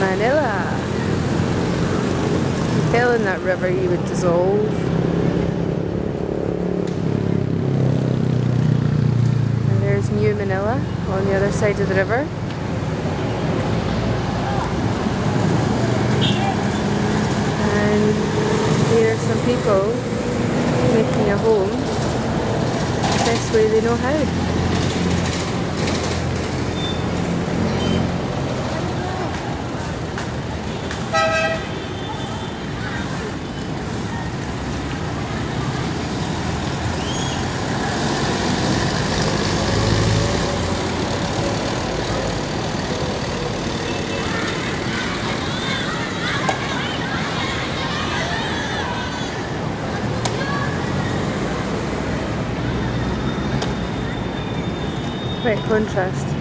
Manila. If you fell in that river, you would dissolve. And there's New Manila on the other side of the river. And here are some people making a home the best way they know how. Quite contrast.